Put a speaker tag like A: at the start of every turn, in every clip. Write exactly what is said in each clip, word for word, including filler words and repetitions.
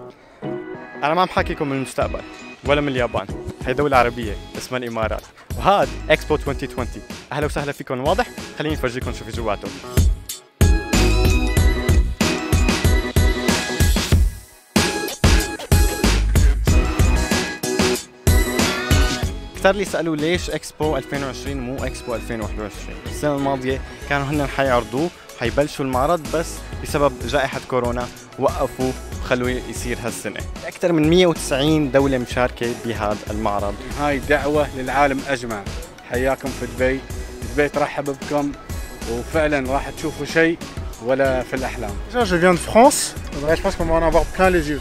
A: أنا ما عم حاكيكم من المستقبل ولا من اليابان، هي دولة عربية اسمها الإمارات، وهذا إكسبو ألفين وعشرين. أهلا وسهلا فيكم. واضح؟ خليني أفرجيكم شو في جواته. كثير اللي سألوا ليش إكسبو ألفين وعشرين مو إكسبو ألفين وواحد وعشرين. السنة الماضية كانوا هن حيعرضوه حيبلشوا المعرض، بس بسبب جائحة كورونا وقفوا وخلوه يصير هالسنة. أكثر من مئة وتسعين دولة مشاركة بهذا المعرض.
B: هاي دعوة للعالم أجمع. حياكم في دبي. دبي ترحب بكم، وفعلا راح تشوفوا شيء ولا في الأحلام.
C: Je viens de France. Je pense qu'on va en avoir plein les yeux.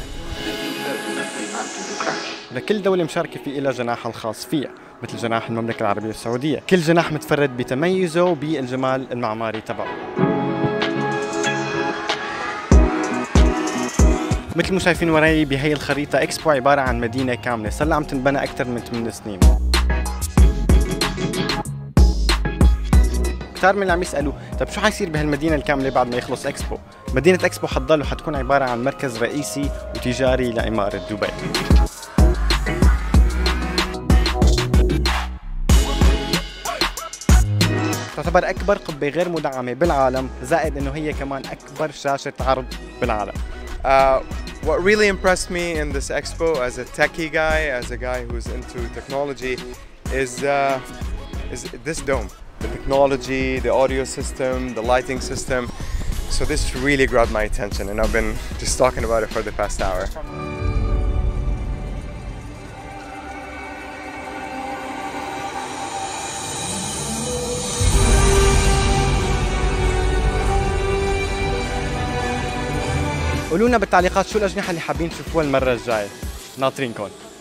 A: لكل دولة مشاركة في إلها جناحها الخاص فيها، مثل جناح المملكة العربية السعودية. كل جناح متفرد بتميزه وبالجمال المعماري تبعه. مثل ما شايفين وراي بهي الخريطة، إكسبو عبارة عن مدينة كاملة صار لها عم تنبنى أكثر من ثمان سنين. كثير من اللي عم يسألوا طيب شو حيصير بهالمدينة الكاملة بعد ما يخلص إكسبو؟ مدينة إكسبو حتضل وحتكون عبارة عن مركز رئيسي وتجاري لإمارة دبي. تعتبر أكبر قبة غير مدعمة بالعالم، زائد إنه هي كمان أكبر شاشة عرض بالعالم.
D: Uh, what really impressed me in this expo as a techie guy, as a guy who's into technology, is, uh, is this dome. The technology, the audio system, the lighting system. So this really grabbed my attention, and I've been just talking about it for the past hour.
A: قولوا لنا بالتعليقات شو الأجنحة اللي حابين تشوفوها المرة الجاية. ناطرينكم.